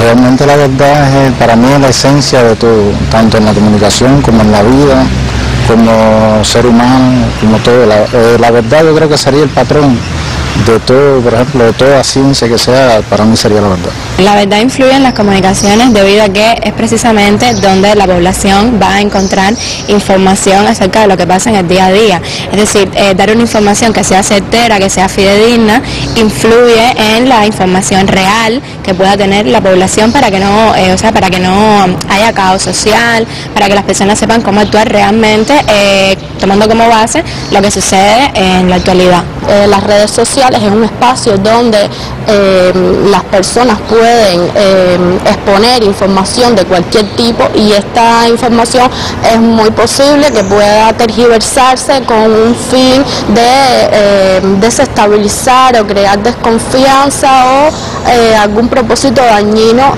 Realmente la verdad es, para mí es la esencia de todo, tanto en la comunicación como en la vida, como ser humano, como todo. La verdad yo creo que sería el patrón de todo, por ejemplo, de toda ciencia que sea, para mí sería la verdad. La verdad influye en las comunicaciones debido a que es precisamente donde la población va a encontrar información acerca de lo que pasa en el día a día. Es decir, dar una información que sea certera, que sea fidedigna, influye en la información real que pueda tener la población para que no, para que no haya caos social, para que las personas sepan cómo actuar realmente, tomando como base lo que sucede en la actualidad. Las redes sociales es un espacio donde las personas pueden exponer información de cualquier tipo, y esta información es muy posible que pueda tergiversarse con un fin de desestabilizar o crear desconfianza o algún propósito dañino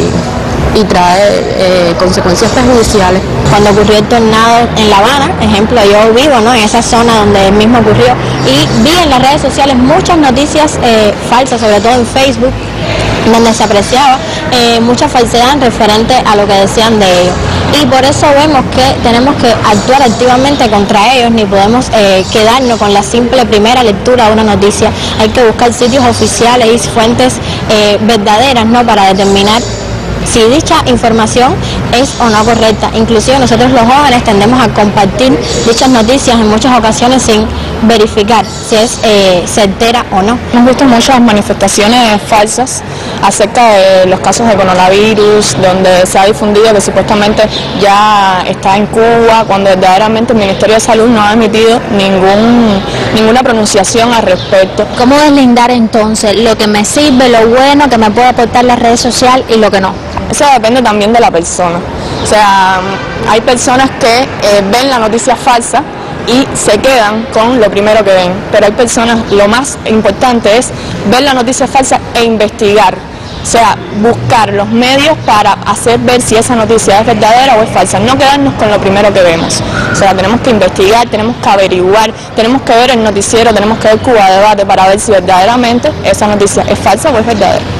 y trae consecuencias perjudiciales. Cuando ocurrió el tornado en La Habana, ejemplo, yo vivo, ¿no?, en esa zona donde el mismo ocurrió, y vi en las redes sociales muchas noticias falsas, sobre todo en Facebook, donde se apreciaba mucha falsedad referente a lo que decían de ellos. Y por eso vemos que tenemos que actuar activamente contra ellos, ni podemos quedarnos con la simple primera lectura de una noticia. Hay que buscar sitios oficiales y fuentes verdaderas, ¿no?, para determinar si dicha información es o no correcta. Inclusive nosotros los jóvenes tendemos a compartir dichas noticias en muchas ocasiones sin verificar si es certera o no. Hemos visto muchas manifestaciones falsas acerca de los casos de coronavirus, donde se ha difundido que supuestamente ya está en Cuba, cuando verdaderamente el Ministerio de Salud no ha emitido ninguna pronunciación al respecto. ¿Cómo deslindar entonces lo que me sirve, lo bueno que me puede aportar la red social y lo que no? Eso depende también de la persona. O sea, hay personas que ven la noticia falsa y se quedan con lo primero que ven, pero hay personas, lo más importante es ver la noticia falsa e investigar, o sea, buscar los medios para hacer ver si esa noticia es verdadera o es falsa, no quedarnos con lo primero que vemos. O sea, tenemos que investigar, tenemos que averiguar, tenemos que ver el noticiero, tenemos que ver Cuba Debate para ver si verdaderamente esa noticia es falsa o es verdadera.